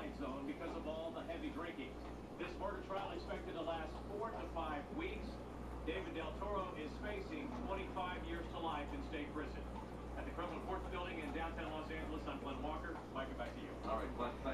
twilight zone because of all the heavy drinking. This murder trial expected to last 4 to 5 weeks. David Del Toro is facing 25 years to life in state prison. At the Criminal Court Building in downtown Los Angeles, I'm Glenn Walker. Mike, back to you. All right, Glenn.